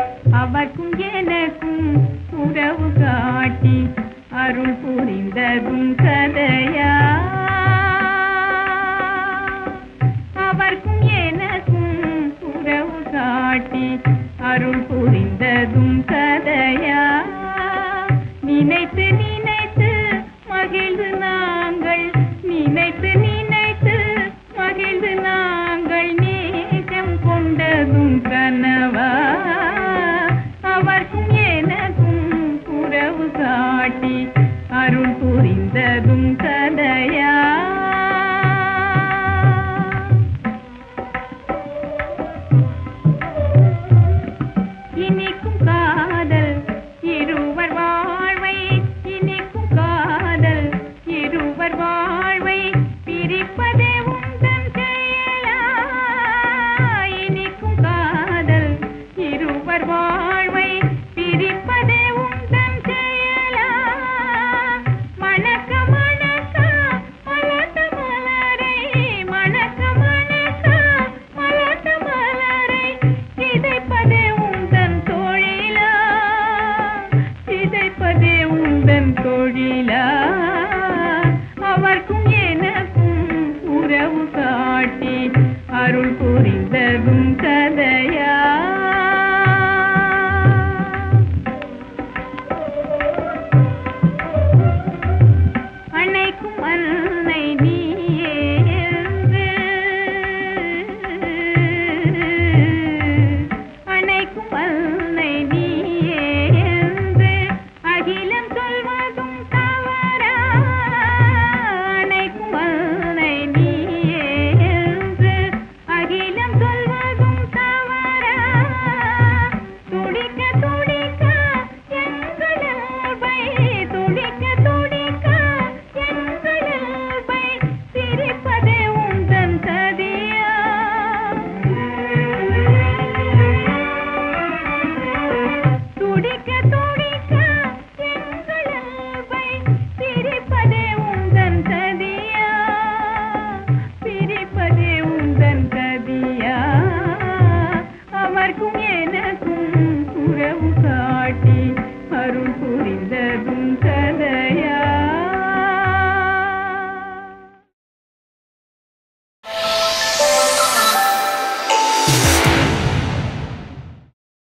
அவர்க்கும் எனக்கும் உறவு காட்டி அருள் புரிந்ததும் கதையா? அவர்க்கும் எனக்கும் உறவு காட்டி அருள் புரிந்ததும் கதையா? நினைத்து நினைத்து மகிழ்ந்து நாங்கள், நினைத்து நினைத்து மகிழ்ந்து நாங்கள் நேசம் கொண்டதும் கனவா? அவர்க்கும் எனக்கும் உறவு காட்டி அருள் புரிந்ததும் கதையா? இனிக்கும் காதல் இருவர் வாழ்வை, இனிக்கும் காதல் இருவர் வாழ்வை பிரிப்பதே உந்தன் செயலா? இனிக்கும் காதல் இருவர் வாழ்வை பிரிப்பதே உந்தன் செயலா? மணக்க மணக்க மலர்ந்த மலரை, மணக்க மணக்க மலர்ந்த மலரை சிதைப்பதே உந்தன் தொழிலா? சிதைப்பதே உந்தன் தொழிலா? அவர்க்கும் எனக்கும் உறவு காட்டி அருள் புரிந்ததும் கதையா? அன்னைக்கும் அன்னை நீயே என்று, அன்னைக்கும்